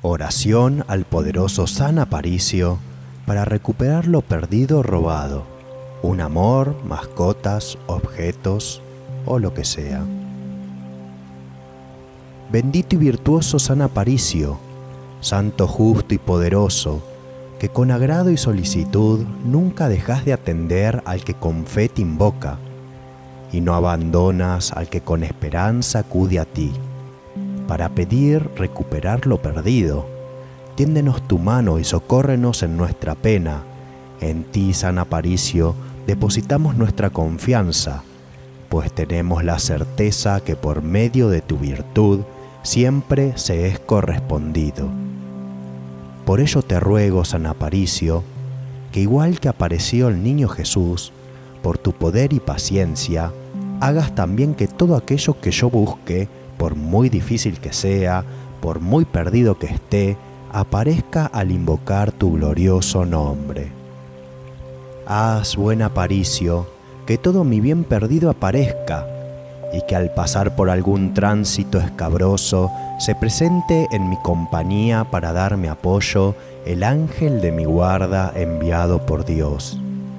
Oración al poderoso San Aparicio para recuperar lo perdido o robado, un amor, mascotas, objetos o lo que sea. Bendito y virtuoso San Aparicio, santo justo y poderoso, que con agrado y solicitud nunca dejas de atender al que con fe te invoca, y no abandonas al que con esperanza acude a ti, para pedir recuperar lo perdido. Tiéndenos tu mano y socórrenos en nuestra pena. En ti, San Aparicio, depositamos nuestra confianza, pues tenemos la certeza que por medio de tu virtud siempre se es correspondido. Por ello te ruego, San Aparicio, que igual que apareció el niño Jesús, por tu poder y paciencia, hagas también que todo aquello que yo busque, por muy difícil que sea, por muy perdido que esté, aparezca al invocar tu glorioso nombre. Haz, buen Aparicio, que todo mi bien perdido aparezca, y que al pasar por algún tránsito escabroso se presente en mi compañía para darme apoyo el ángel de mi guarda enviado por Dios.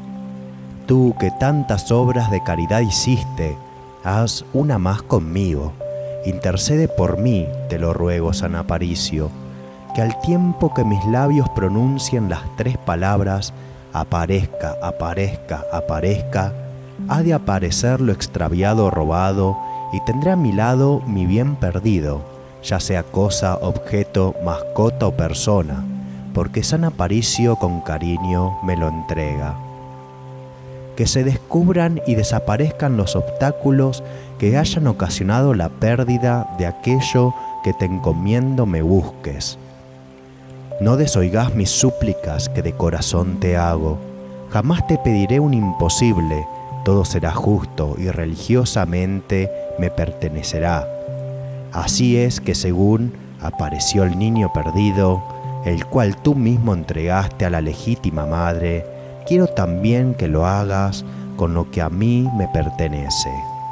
Tú que tantas obras de caridad hiciste, haz una más conmigo. Intercede por mí, te lo ruego, San Aparicio, que al tiempo que mis labios pronuncien las tres palabras aparezca, aparezca, aparezca, ha de aparecer lo extraviado o robado, y tendré a mi lado mi bien perdido, ya sea cosa, objeto, mascota o persona, porque San Aparicio con cariño me lo entrega. Que se descubran y desaparezcan los obstáculos que hayan ocasionado la pérdida de aquello que te encomiendo me busques. No desoigas mis súplicas que de corazón te hago. Jamás te pediré un imposible, todo será justo y religiosamente me pertenecerá. Así es que según apareció el niño perdido, el cual tú mismo entregaste a la legítima madre, quiero también que lo hagas con lo que a mí me pertenece.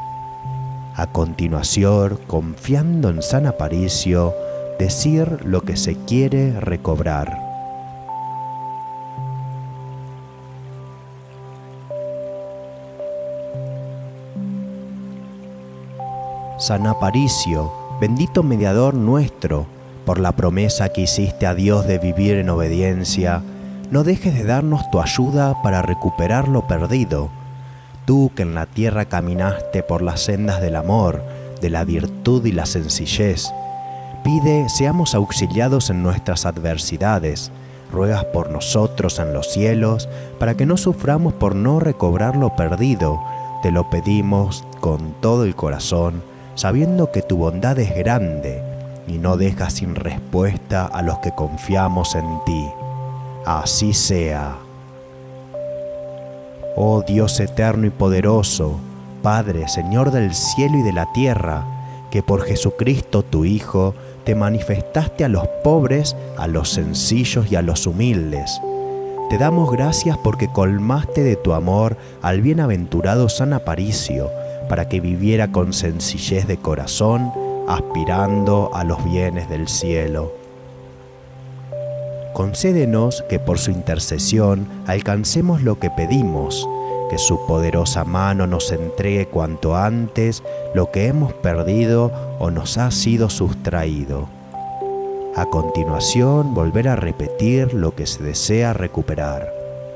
A continuación, confiando en San Aparicio, decir lo que se quiere recobrar. San Aparicio, bendito mediador nuestro, por la promesa que hiciste a Dios de vivir en obediencia, no dejes de darnos tu ayuda para recuperar lo perdido. Tú que en la tierra caminaste por las sendas del amor, de la virtud y la sencillez, pide seamos auxiliados en nuestras adversidades. Ruegas por nosotros en los cielos, para que no suframos por no recobrar lo perdido. Te lo pedimos con todo el corazón, sabiendo que tu bondad es grande y no dejas sin respuesta a los que confiamos en ti. Así sea. Oh Dios eterno y poderoso, Padre, Señor del cielo y de la tierra, que por Jesucristo tu Hijo te manifestaste a los pobres, a los sencillos y a los humildes. Te damos gracias porque colmaste de tu amor al bienaventurado San Aparicio, para que viviera con sencillez de corazón, aspirando a los bienes del cielo. Concédenos que por su intercesión alcancemos lo que pedimos, que su poderosa mano nos entregue cuanto antes lo que hemos perdido o nos ha sido sustraído. A continuación, volver a repetir lo que se desea recuperar.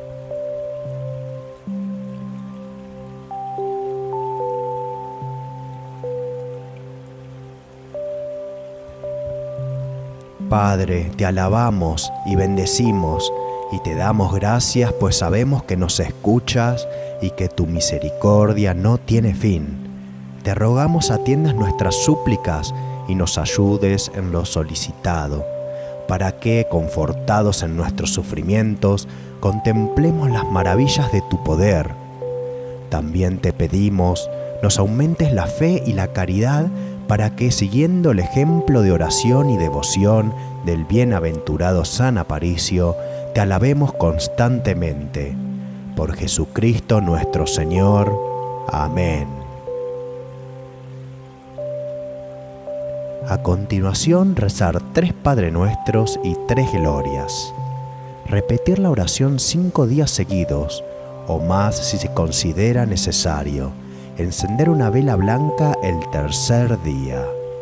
Padre, te alabamos y bendecimos y te damos gracias, pues sabemos que nos escuchas y que tu misericordia no tiene fin. Te rogamos atiendas nuestras súplicas y nos ayudes en lo solicitado, para que, confortados en nuestros sufrimientos, contemplemos las maravillas de tu poder. También te pedimos, nos aumentes la fe y la caridad, para que, siguiendo el ejemplo de oración y devoción del bienaventurado San Aparicio, te alabemos constantemente. Por Jesucristo nuestro Señor. Amén. A continuación, rezar 3 Padre Nuestros y 3 Glorias. Repetir la oración 5 días seguidos, o más si se considera necesario. Encender una vela blanca el tercer día.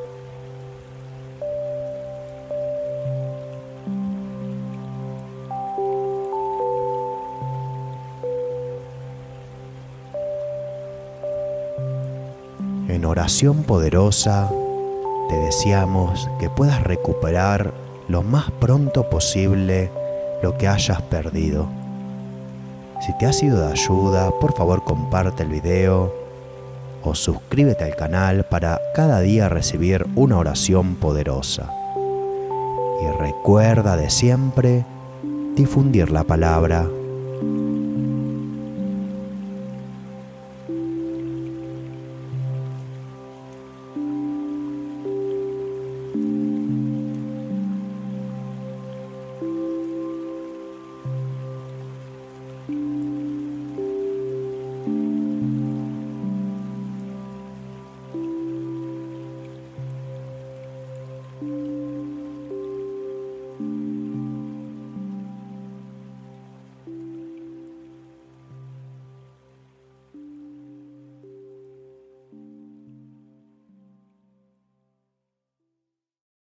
En oración poderosa, te deseamos que puedas recuperar lo más pronto posible lo que hayas perdido. Si te ha sido de ayuda, por favor comparte el video o suscríbete al canal para cada día recibir una oración poderosa. Y recuerda de siempre difundir la palabra